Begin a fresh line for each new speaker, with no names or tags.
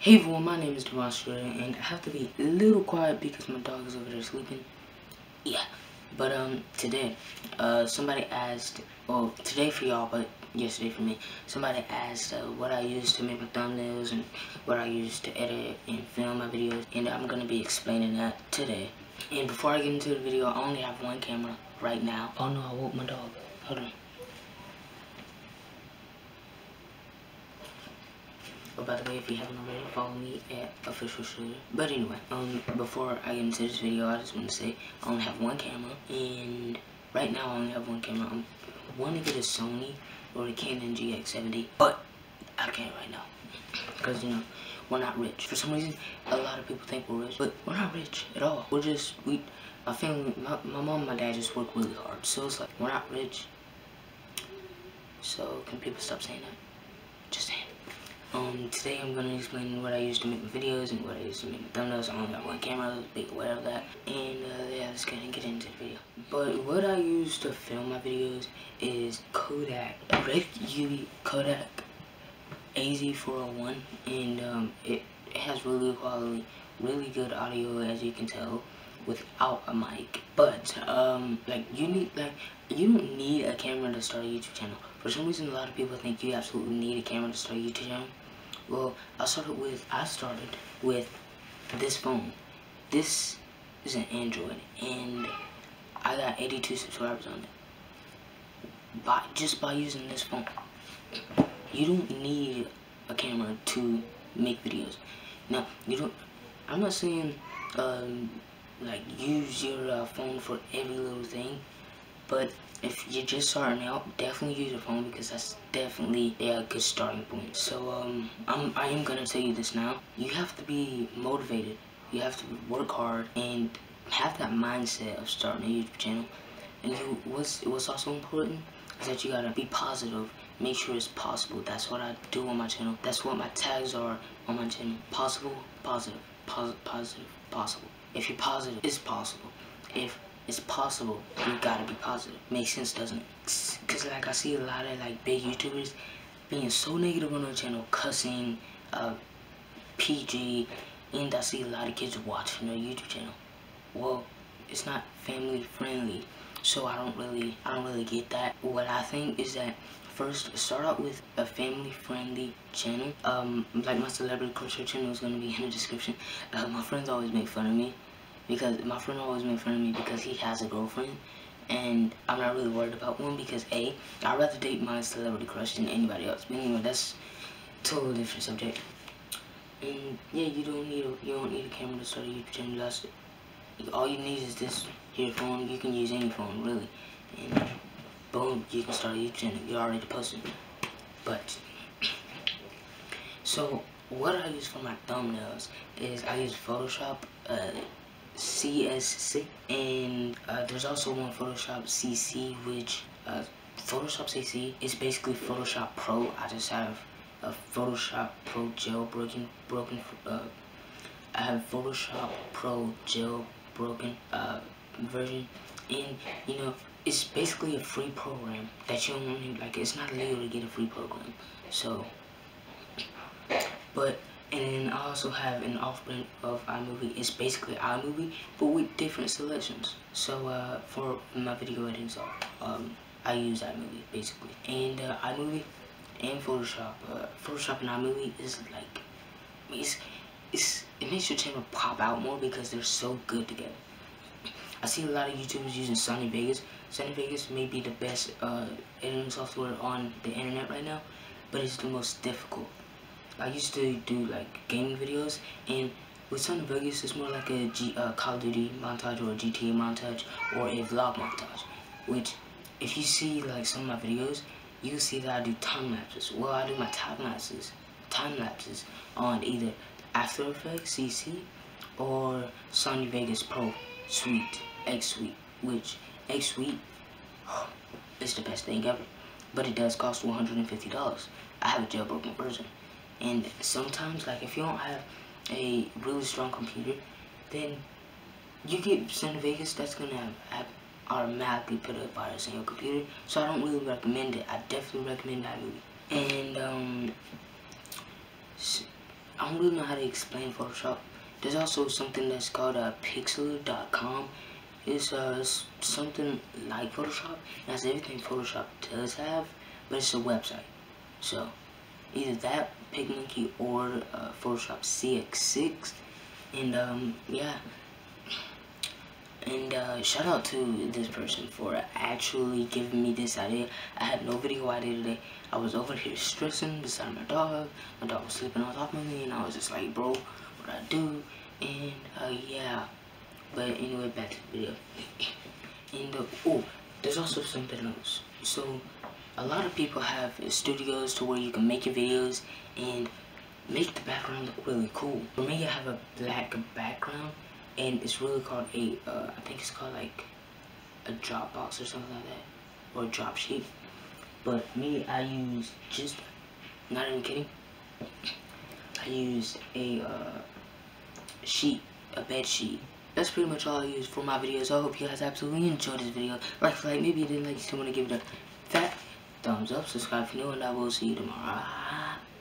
Hey everyone, my name is Devon Schroeder, and I have to be a little quiet because my dog is over there sleeping. Yeah, but today, somebody asked, well, today for y'all, but yesterday for me, somebody asked what I use to make my thumbnails and what I use to edit and film my videos, and I'm gonna be explaining that today. And before I get into the video, I only have one camera right now. Oh no, I woke my dog. Hold on. Oh, by the way, if you haven't already, follow me at Official Shooter. But anyway, before I get into this video, I just want to say I only have one camera, and right now I only have one camera. I want to get a Sony or a Canon GX70, but I can't right now because we're not rich. For some reason, a lot of people think we're rich, but we're not rich at all. My family, my mom and my dad just work really hard, so it's like we're not rich. So can people stop saying that? Just saying. Today I'm going to explain what I use to make my videos and what I use to make my thumbnails. I only got one camera, be aware of that. And yeah, let's go ahead and get into the video. But what I use to film my videos is Kodak Red UV Kodak AZ401, and it has really good quality, really good audio, as you can tell, without a mic. But you don't need a camera to start a YouTube channel. For some reason, a lot of people think you absolutely need a camera to start a YouTube channel. Well, I started with this phone. This is an Android, and I got 82 subscribers on it. Just by using this phone. You don't need a camera to make videos. Now, I'm not saying like use your phone for every little thing, but if you're just starting out, definitely use your phone because that's definitely a good starting point. So I am gonna tell you this now. You have to be motivated. You have to work hard and have that mindset of starting a YouTube channel. And what's also important is that you gotta be positive. Make sure it's possible. That's what I do on my channel. That's what my tags are on my channel. Possible, positive, positive, possible. If you're positive, it's possible. If it's possible, you gotta be positive. Makes sense, doesn't it? Cause like I see a lot of like big YouTubers being so negative on their channel, cussing, PG, and I see a lot of kids watching their YouTube channel. Well, it's not family friendly, so I don't really get that. What I think is that first, start out with a family-friendly channel. Like my celebrity culture channel is gonna be in the description. My friends always make fun of me because he has a girlfriend, and I'm not really worried about one because I'd rather date my celebrity crush than anybody else. But anyway, that's a totally different subject. And yeah, you don't need a camera to start a YouTube channel. That's it. All you need is this here phone. You can use any phone really, and boom, you can start a YouTube channel. You're already posted. But so what I use for my thumbnails is I use Photoshop CS6, and there's also one Photoshop CC, which Photoshop CC is basically Photoshop Pro. I just have a Photoshop Pro jailbroken. I have Photoshop Pro jailbroken version, and it's basically a free program that you don't need. Like, it's not illegal to get a free program. So, and then I also have an off-brand of iMovie. It's basically iMovie, but with different selections. So for my video editing, I use iMovie basically, and iMovie and Photoshop. Photoshop and iMovie is like, it makes your channel pop out more because they're so good together. I see a lot of YouTubers using Sony Vegas. Sony Vegas may be the best editing software on the internet right now, but it's the most difficult. I used to do like gaming videos, and with Sony Vegas, it's more like a Call of Duty montage or a GTA montage or a vlog montage. Which, if you see like some of my videos, you can see that I do time lapses. Well, I do my time lapses on either After Effects CC or Sony Vegas Pro Suite, X Suite, which X Suite is the best thing ever, but it does cost $150. I have a jailbroken version, and sometimes, like, if you don't have a really strong computer, then you get Sony Vegas, that's gonna have automatically put a virus in your computer, so I don't really recommend it. I definitely recommend iMovie. And I don't really know how to explain Photoshop. There's also something that's called Pixlr.com. It's something like Photoshop. It has everything Photoshop does have, but it's a website. So either that, PicMonkey, or Photoshop CX6. And yeah. And shout out to this person for actually giving me this idea. I had no video idea today. I was over here stressing beside my dog. My dog was sleeping on top of me, and I was just like, bro, what I do? And yeah. But anyway, back to the video. And oh, there's also something else. So a lot of people have studios to where you can make your videos and make the background look really cool. For me, I have a black background, and it's really called I think it's called like a Dropbox or something like that, or a drop sheet. But me, I use just, not even kidding, I use a sheet, a bed sheet. That's pretty much all I use for my videos. I hope you guys absolutely enjoyed this video. Like, maybe you didn't like, you still want to give it a fat thumbs up, subscribe if you're new, and I will see you tomorrow.